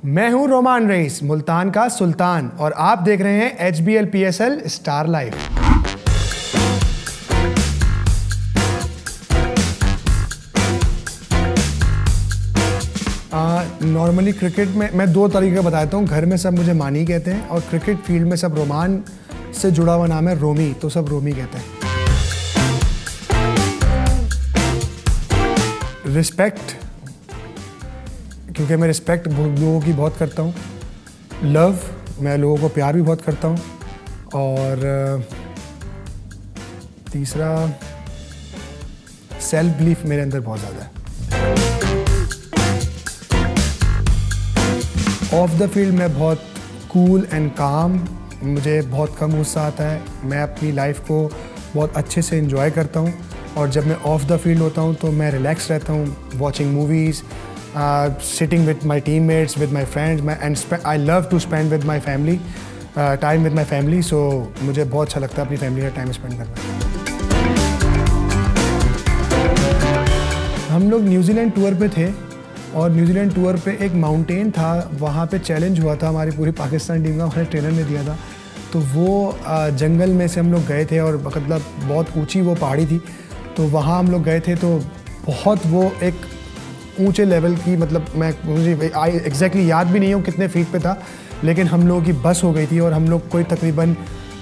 मैं हूं Roman rice, Multan का सुल्तान, और आप देख रहे हैं HBL PSL star live. Normally cricket में मैं दो तरीके बताता हूँ। घर में सब मुझे मानी कहते हैं और क्रिकेट फील्ड में सब रोमान से जुड़ा हुआ नाम है रोमी, तो सब रोमी कहते हैं। रिस्पेक्ट, क्योंकि मैं रिस्पेक्ट लोगों की बहुत करता हूँ। लव, मैं लोगों को प्यार भी बहुत करता हूँ। और तीसरा, सेल्फ बिलीफ मेरे अंदर बहुत ज़्यादा है। ऑफ द फील्ड मैं बहुत कूल एंड काम, मुझे बहुत कम गुस्सा आता है। मैं अपनी लाइफ को बहुत अच्छे से एंजॉय करता हूँ, और जब मैं ऑफ द फील्ड होता हूँ तो मैं रिलैक्स रहता हूँ, watching movies, sitting with my teammates, with my friends, and I love to spend with my family, time with my family. So मुझे बहुत अच्छा लगता है अपनी फैमिली का टाइम स्पेंड करना। हम लोग न्यूजीलैंड टूर पे थे, और न्यूजीलैंड टूर पे एक माउंटेन था, वहाँ पे चैलेंज हुआ था हमारी पूरी पाकिस्तान टीम का, हमारे ट्रेनर ने दिया था। तो वो जंगल में से हम लोग गए थे, और मतलब बहुत ऊंची वो पहाड़ी थी, तो वहाँ हम लोग गए थे। तो बहुत वो एक ऊंचे लेवल की, मतलब मुझे एग्जैक्टली याद भी नहीं हूँ कितने फीट पे था, लेकिन हम लोगों की बस हो गई थी, और हम लोग कोई तकरीबन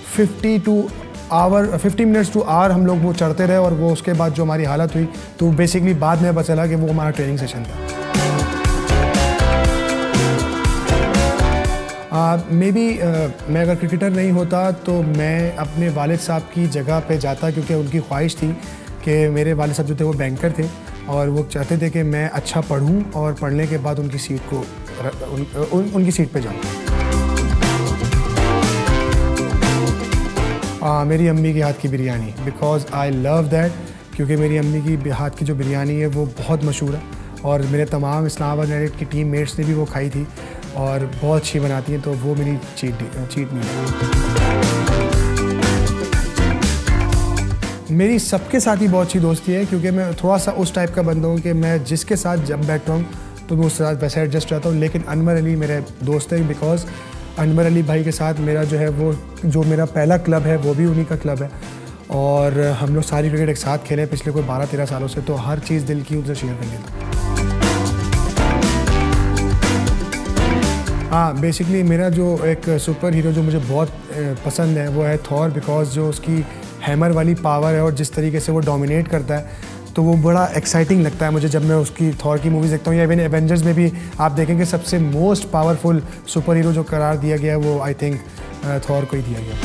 50 मिनट्स टू आवर हम लोग वो चढ़ते रहे। और वो उसके बाद जो हमारी हालत हुई, तो बेसिकली बाद में पता चला कि वो हमारा ट्रेनिंग सेशन था। मे मैं अगर क्रिकेटर नहीं होता तो मैं अपने वालिद साहब की जगह पे जाता, क्योंकि उनकी ख्वाहिश थी कि मेरे वालिद साहब जो थे वो बैंकर थे, और वो चाहते थे कि मैं अच्छा पढूं और पढ़ने के बाद उनकी सीट को उनकी सीट पे जाऊं। मेरी अम्मी के हाथ की biryani, because I love that, क्योंकि मेरी अम्मी की हाथ की जो बिरयानी है वो बहुत मशहूर है, और मेरे तमाम इस्लामाबाद यूनाइटेड की टीम मेट्स ने भी वो खाई थी, और बहुत अच्छी बनाती हैं। तो वो मेरी चीट मील है। मेरी सबके साथ ही बहुत अच्छी दोस्ती है, क्योंकि मैं थोड़ा सा उस टाइप का बंदा हूँ कि मैं जिसके साथ जब बैठता हूँ तो मैं उसके साथ वैसे एडजस्ट रहता हूँ। लेकिन अनवर अली मेरे दोस्त हैं, बिकॉज अनवर अली भाई के साथ मेरा जो है वो जो मेरा पहला क्लब है वो भी उन्हीं का क्लब है, और हम लोग सारी क्रिकेट एक साथ खेले पिछले कोई 12-13 सालों से, तो हर चीज़ दिल की उनसे शेयर कर लेता हूँ। हाँ, बेसिकली मेरा जो एक सुपर हीरो जो मुझे बहुत पसंद है वो है थॉर, बिकॉज जो उसकी हैमर वाली पावर है और जिस तरीके से वो डोमिनेट करता है, तो वो बड़ा एक्साइटिंग लगता है मुझे जब मैं उसकी थॉर की मूवीज़ देखता हूँ। या इवन एवेंजर्स में भी आप देखेंगे सबसे मोस्ट पावरफुल सुपर हीरो जो करार दिया गया है वो आई थिंक थॉर को ही दिया गया।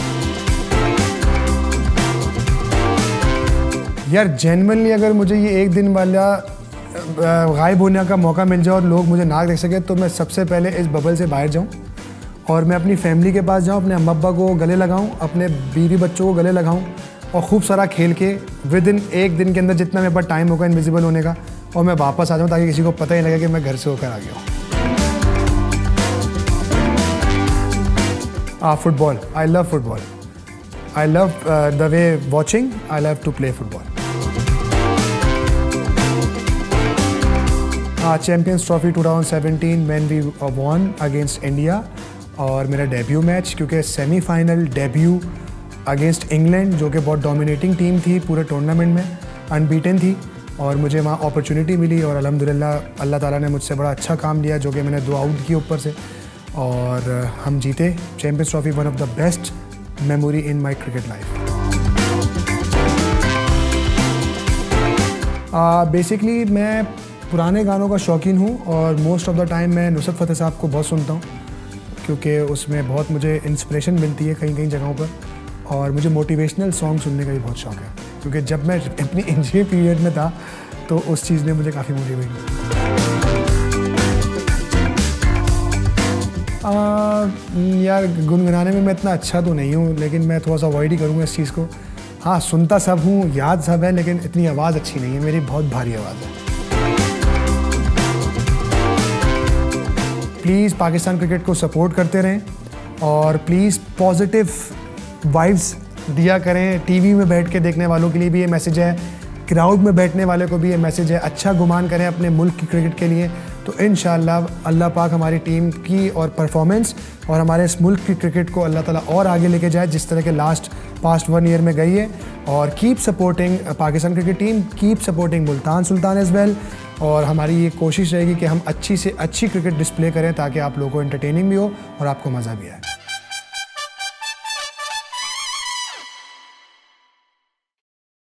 यार जेन्युइनली अगर मुझे ये एक दिन वाला गायब होने का मौका मिल जाए और लोग मुझे ना देख सके, तो मैं सबसे पहले इस बबल से बाहर जाऊँ और मैं अपनी फैमिली के पास जाऊँ, अपने अम्मा अब्बा को गले लगाऊँ, अपने बीवी बच्चों को गले लगाऊँ, और खूब सारा खेल के विद इन एक दिन के अंदर जितना मेरे पास टाइम होगा इनविजिबल होने का, और मैं वापस आ जाऊँ, ताकि किसी को पता ही लगे कि मैं घर से होकर आ गया हूँ। Football, I love football, I love the way watching, I love to play football. Champions Trophy 2017 when we won against India, और मेरा डेब्यू मैच, क्योंकि सेमीफाइनल डेब्यू अगेंस्ट इंग्लैंड जो कि बहुत डोमिनेटिंग टीम थी पूरे टूर्नामेंट में, अनबीटन थी, और मुझे वहाँ अपॉर्चुनिटी मिली, और अल्हम्दुलिल्लाह अल्लाह ताला ने मुझसे बड़ा अच्छा काम लिया, जो कि मैंने दुआ की ऊपर से, और हम जीते Champions Trophy. One of the best memory in my cricket life. Basically मैं पुराने गानों का शौकीन हूँ, और मोस्ट ऑफ द टाइम मैं नुसरत फ़तेह साहब को बहुत सुनता हूँ, क्योंकि उसमें बहुत मुझे इंस्पिरेशन मिलती है कई कई जगहों पर, और मुझे मोटिवेशनल सॉन्ग सुनने का भी बहुत शौक है, क्योंकि जब मैं अपनी इंजीनियर पीरियड में था तो उस चीज़ ने मुझे काफ़ी मोटिवेट किया। यार गुनगुनाने में मैं इतना अच्छा तो नहीं हूँ, लेकिन मैं थोड़ा सा अवॉइड ही करूँगा इस चीज़ को। हाँ, सुनता सब हूँ, याद सब है, लेकिन इतनी आवाज़ अच्छी नहीं है मेरी, बहुत भारी आवाज़ है। प्लीज़ पाकिस्तान क्रिकेट को सपोर्ट करते रहें, और प्लीज़ पॉजिटिव वाइब्स दिया करें। टीवी में बैठ के देखने वालों के लिए भी ये मैसेज है, क्राउड में बैठने वाले को भी ये मैसेज है। अच्छा गुमान करें अपने मुल्क की क्रिकेट के लिए, तो इंशाल्लाह अल्लाह पाक हमारी टीम की और परफॉर्मेंस और हमारे इस मुल्क की क्रिकेट को अल्लाह ताला और आगे लेके जाए जिस तरह के पास्ट 1 ईयर में गई है। और keep supporting Pakistan cricket team, keep supporting Multan Sultan as well. और हमारी ये कोशिश रहेगी कि हम अच्छी से अच्छी क्रिकेट डिस्प्ले करें ताकि आप लोगों को एंटरटेनिंग भी हो और आपको मज़ा भी आए।